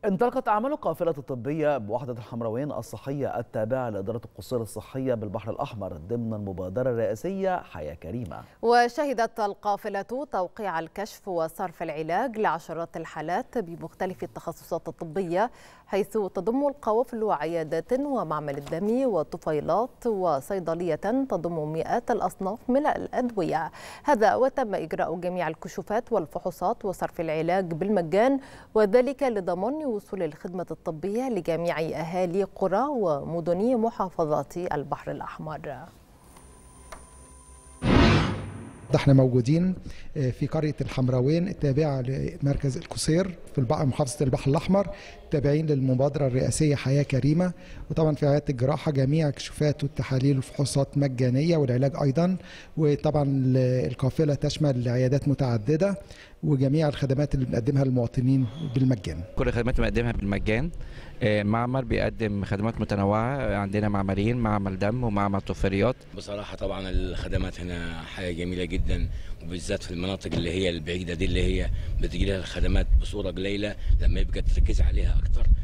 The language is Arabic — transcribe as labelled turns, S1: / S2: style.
S1: انطلقت أعمال القافلة الطبية بوحدة الحمراوين الصحية التابعة لإدارة القصور الصحية بالبحر الأحمر ضمن المبادرة الرئاسية حياة كريمة.
S2: وشهدت القافلة توقيع الكشف وصرف العلاج لعشرات الحالات بمختلف التخصصات الطبية، حيث تضم القوافل عيادات ومعمل الدم وطفيلات وصيدلية تضم مئات الأصناف من الأدوية. هذا وتم إجراء جميع الكشوفات والفحوصات وصرف العلاج بالمجان، وذلك لضمان وصول الخدمة الطبية لجميع أهالي قرى ومدن محافظات البحر الأحمر.
S3: احنا موجودين في قرية الحمراوين التابعة لمركز القصير في محافظة البحر الأحمر، تابعين للمبادرة الرئاسية حياة كريمة. وطبعا في عيادة الجراحة جميع الكشوفات والتحاليل والفحوصات مجانية والعلاج أيضا. وطبعا القافلة تشمل عيادات متعددة وجميع الخدمات اللي بنقدمها للمواطنين بالمجان.
S4: كل الخدمات بنقدمها بالمجان. معمل بيقدم خدمات متنوعة، عندنا معملين، معمل دم ومعمل طفيليات.
S5: بصراحة طبعا الخدمات هنا حاجة جميلة جدا، وبالذات في المناطق اللي هي البعيدة دي اللي هي بتجي لها الخدمات بصورة قليلة، لما يبقى تركز عليها أكتر